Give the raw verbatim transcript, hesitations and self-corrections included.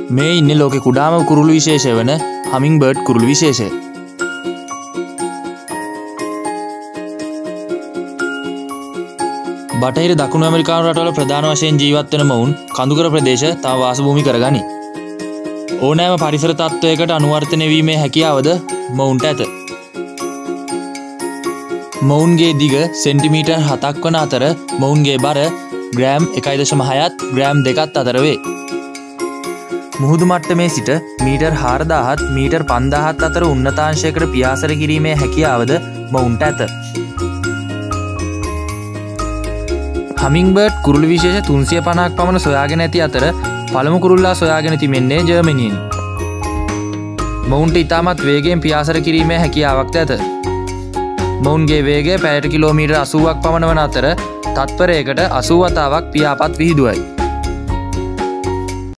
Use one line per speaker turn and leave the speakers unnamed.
මේ ඉන්නේ ලෝකේ කුඩාම කුරුළු විශේෂය වන හමින් බර්ඩ් කුරුළු විශේෂය. බටහිර දකුණු ඇමරිකානු රටවල ප්‍රධාන වශයෙන් ජීවත් වෙන මොවුන් කඳුකර ප්‍රදේශ තම වාසභූමි කරගනි. ඕනෑම පරිසර තත්ත්වයකට අනුවර්තනය වීමේ හැකියාවද මොවුන්ට ඇත. මොවුන්ගේ දිග සෙන්ටිමීටර් හතක් වන අතර මොවුන්ගේ බර ග්‍රෑම් එකයි දශම හයත් ග්‍රෑම් දෙකත් අතර වේ. මුහුදු මට්ටමේ සිට මීටර් හාරදාහත් මීටර් පන්දාහත් අතර උන්නතාංශයකට පියාසර කිරීමේ හැකියාවද මොවුන්ට ඇත. හමින්බර්ඩ් කුරුළු විශේෂ තුන්සිය පනහක් පමණ සොයාගෙන ඇති අතර පළමු කුරුල්ලා සොයාගෙන තිබෙන්නේ ජර්මනියෙනි. මොවුන්ට ඉතාමත් වේගයෙන් පියාසර කිරීමේ හැකියාවක් ඇත. මොවුන්ගේ වේගය පැයට කිලෝමීටර් අසූවක් පමණ වන අතර තත්පරයකට අසූ වතාවක් පියාපත් විහිදුවයි.